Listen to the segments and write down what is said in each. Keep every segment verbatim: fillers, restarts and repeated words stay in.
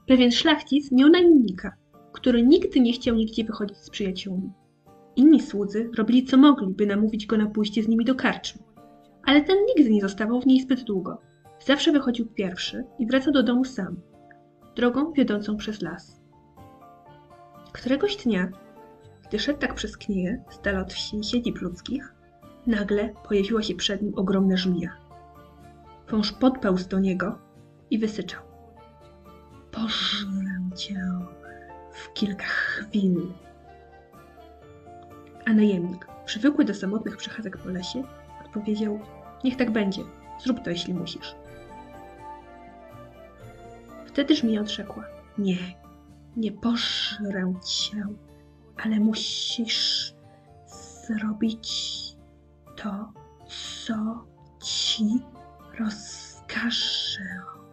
Pewien szlachcic miał najemnika, który nigdy nie chciał nigdzie wychodzić z przyjaciółmi. Inni słudzy robili co mogli, by namówić go na pójście z nimi do karczmy. Ale ten nigdy nie zostawał w niej zbyt długo. Zawsze wychodził pierwszy i wracał do domu sam, drogą wiodącą przez las. Któregoś dnia, gdy szedł tak przez knieje, z dala od wsi i siedzib ludzkich, nagle pojawiła się przed nim ogromna żmija. Wąż podpełzł do niego i wysyczał: pożrę cię w kilka chwil. A najemnik, przywykły do samotnych przechadzek po lesie, odpowiedział: niech tak będzie, zrób to, jeśli musisz. Wtedy żmija odrzekła: nie, nie pożrę cię, ale musisz zrobić to, co ci rozkażę.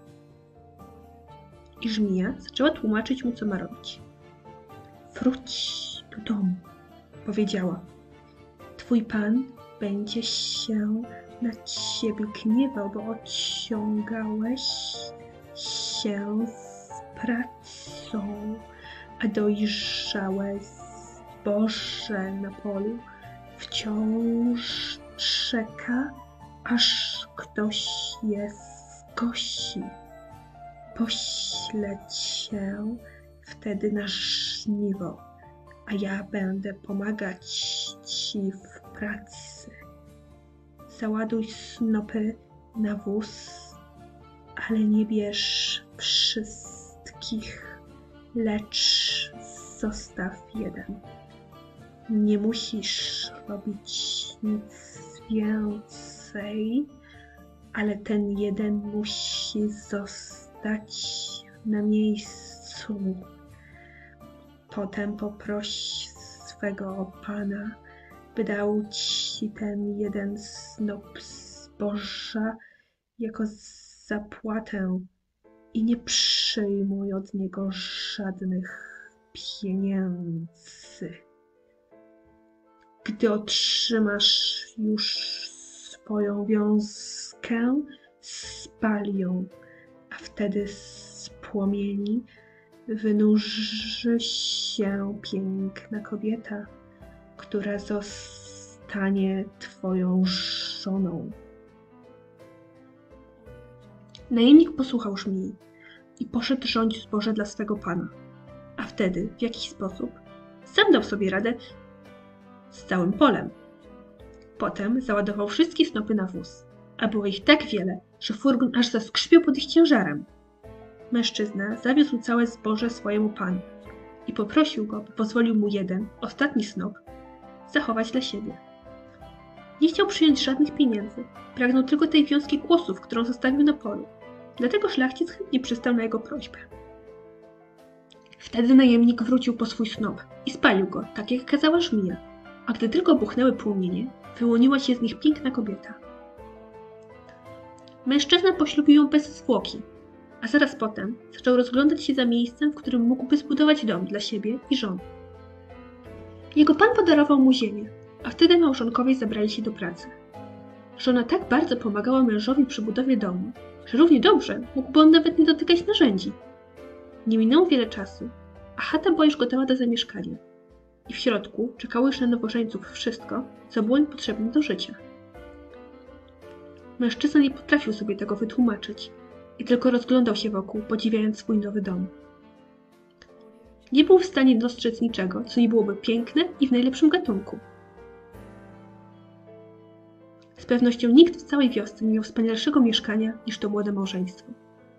I żmija zaczęła tłumaczyć mu, co ma robić. Wróć do domu, powiedziała. Twój pan będzie się na ciebie gniewał, bo odciągałeś się z pracą, a dojrzałe zboże na polu wciąż czeka, aż ktoś je skosi. Poślę cię wtedy na żniwo, a ja będę pomagać ci w pracy. Załaduj snopy na wóz, ale nie bierz wszystkich, lecz zostaw jeden. Nie musisz robić nic więcej, ale ten jeden musi zostać na miejscu. Potem poproś swego pana, by dał ci ten jeden snop zboża jako zapłatę i nie przyjmuj od niego żadnych pieniędzy. Gdy otrzymasz już swoją wiązkę, spal ją, a wtedy z płomieni wynurzy się piękna kobieta, która zostanie twoją żoną. Najemnik posłuchał żmii i poszedł rządzić zboże dla swego pana, a wtedy w jakiś sposób sam dał sobie radę z całym polem. Potem załadował wszystkie snopy na wóz, a było ich tak wiele, że furgon aż zaskrzypiał pod ich ciężarem. Mężczyzna zawiózł całe zboże swojemu panu i poprosił go, by pozwolił mu jeden, ostatni snop, zachować dla siebie. Nie chciał przyjąć żadnych pieniędzy, pragnął tylko tej wiązki kłosów, którą zostawił na polu. Dlatego szlachcic chętnie przystał na jego prośbę. Wtedy najemnik wrócił po swój snop i spalił go, tak jak kazała żmija, a gdy tylko buchnęły płomienie, wyłoniła się z nich piękna kobieta. Mężczyzna poślubił ją bez zwłoki, a zaraz potem zaczął rozglądać się za miejscem, w którym mógłby zbudować dom dla siebie i żony. Jego pan podarował mu ziemię, a wtedy małżonkowie zabrali się do pracy. Żona tak bardzo pomagała mężowi przy budowie domu, że równie dobrze mógłby on nawet nie dotykać narzędzi. Nie minęło wiele czasu, a chata była już gotowa do zamieszkania i w środku czekało już na nowożeńców wszystko, co było im potrzebne do życia. Mężczyzna nie potrafił sobie tego wytłumaczyć i tylko rozglądał się wokół, podziwiając swój nowy dom. Nie był w stanie dostrzec niczego, co nie byłoby piękne i w najlepszym gatunku. Z pewnością nikt w całej wiosce nie miał wspanialszego mieszkania niż to młode małżeństwo.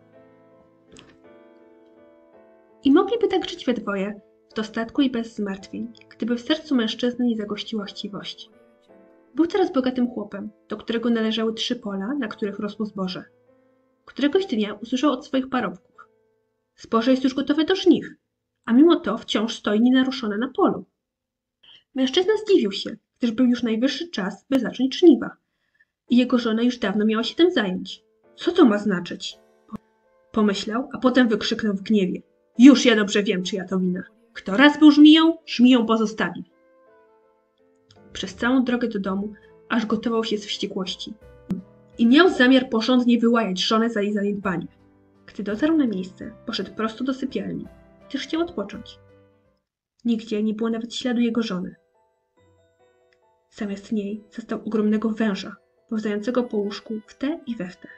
I mogliby tak żyć we dwoje, w dostatku i bez zmartwień, gdyby w sercu mężczyzny nie zagościła chciwość. Był teraz bogatym chłopem, do którego należały trzy pola, na których rosło zboże. Któregoś dnia usłyszał od swoich parobków: zboże jest już gotowe do żniw, a mimo to wciąż stoi nienaruszone na polu. Mężczyzna zdziwił się, gdyż był już najwyższy czas, by zacząć żniwa. I jego żona już dawno miała się tym zająć. Co to ma znaczyć? Pomyślał, a potem wykrzyknął w gniewie: już ja dobrze wiem, czyja to wina. Kto raz był żmiją, żmiją pozostawi. Przez całą drogę do domu aż gotował się z wściekłości i miał zamiar porządnie wyłajać żonę za jej zaniedbanie. Gdy dotarł na miejsce, poszedł prosto do sypialni, gdyż chciał odpocząć. Nigdzie nie było nawet śladu jego żony. Zamiast niej zastał ogromnego węża, pełzającego po łóżku w te i we w te.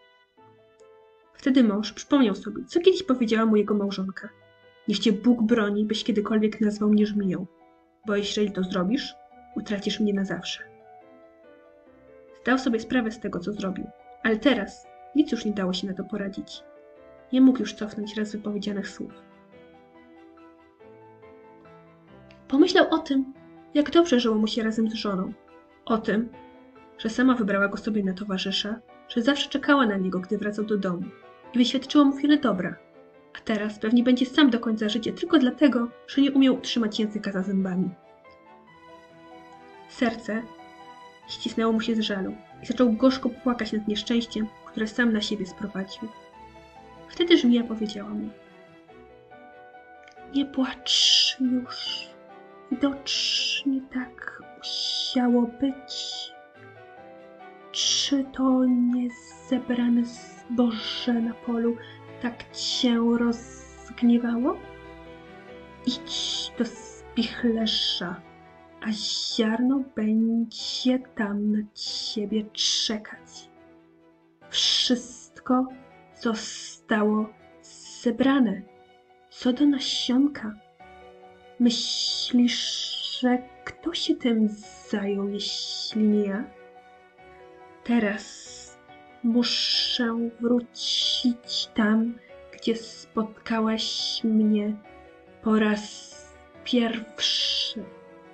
Wtedy mąż przypomniał sobie, co kiedyś powiedziała mu jego małżonka. Niech cię Bóg broni, byś kiedykolwiek nazwał mnie żmiją, bo jeżeli to zrobisz, utracisz mnie na zawsze. Zdał sobie sprawę z tego, co zrobił, ale teraz nic już nie dało się na to poradzić. Nie mógł już cofnąć raz wypowiedzianych słów. Pomyślał o tym, jak dobrze żyło mu się razem z żoną. O tym, że sama wybrała go sobie na towarzysza, że zawsze czekała na niego, gdy wracał do domu i wyświadczyła mu wiele dobra. A teraz pewnie będzie sam do końca życia tylko dlatego, że nie umiał utrzymać języka za zębami. Serce ścisnęło mu się z żalu i zaczął gorzko płakać nad nieszczęściem, które sam na siebie sprowadził. Wtedy żmija powiedziała mu: nie płacz już, widocznie tak musiało być. Czy to nie zebrane zboże na polu tak cię rozgniewało? Idź do spichlerza, a ziarno będzie tam na ciebie czekać. Wszystko zostało zebrane. Co do nasionka, myślisz, że kto się tym zajął, jeśli nie ja? Teraz muszę wrócić tam, gdzie spotkałaś mnie po raz pierwszy.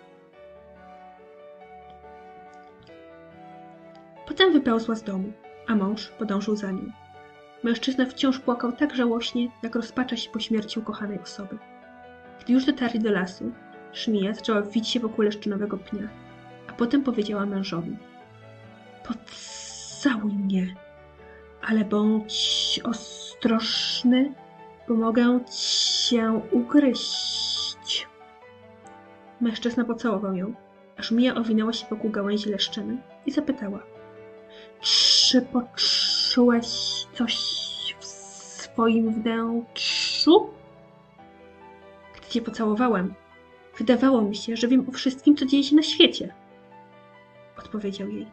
Potem wypełzła z domu, a mąż podążył za nią. Mężczyzna wciąż płakał tak żałośnie, jak rozpacza się po śmierci ukochanej osoby. Gdy już dotarli do lasu, żmija zaczęła wić się wokół leszczynowego pnia, a potem powiedziała mężowi: pocałuj mnie, ale bądź ostrożny, bo mogę cię ugryźć. Mężczyzna pocałował ją, a żmija owinęła się wokół gałęzi leszczyny i zapytała: czy poczułeś coś w swoim wnętrzu? Gdy cię pocałowałem, wydawało mi się, że wiem o wszystkim, co dzieje się na świecie, odpowiedział jej.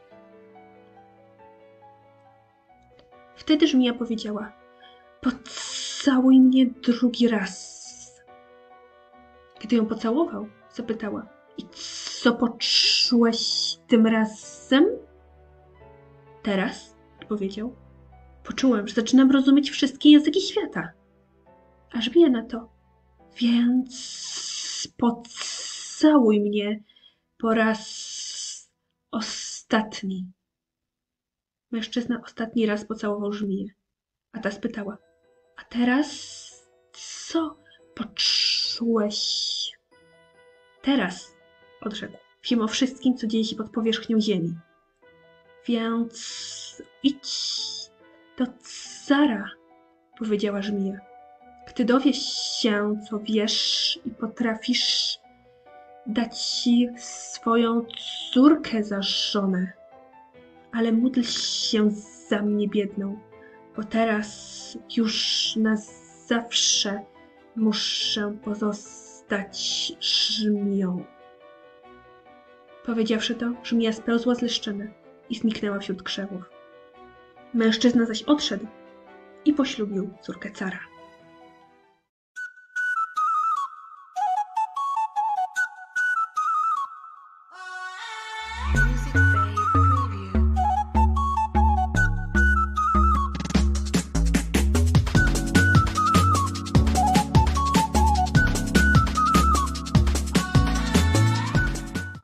Wtedy żmija powiedziała: pocałuj mnie drugi raz. Gdy ją pocałował, zapytała: i co poczułeś tym razem? Teraz, odpowiedział, poczułem, że zaczynam rozumieć wszystkie języki świata. A żmija na to: więc pocałuj mnie po raz ostatni. Mężczyzna ostatni raz pocałował żmiję, a ta spytała: a teraz co poczułeś? Teraz, odrzekł, wiem o wszystkim, co dzieje się pod powierzchnią ziemi. Więc idź do cara, powiedziała żmija. Gdy dowiesz się, co wiesz i potrafisz, dać ci swoją córkę za żonę. Ale módl się za mnie biedną, bo teraz już na zawsze muszę pozostać żmiją. Powiedziawszy to, żmija spełzła z leszczyny i zniknęła wśród krzewów. Mężczyzna zaś odszedł i poślubił córkę cara.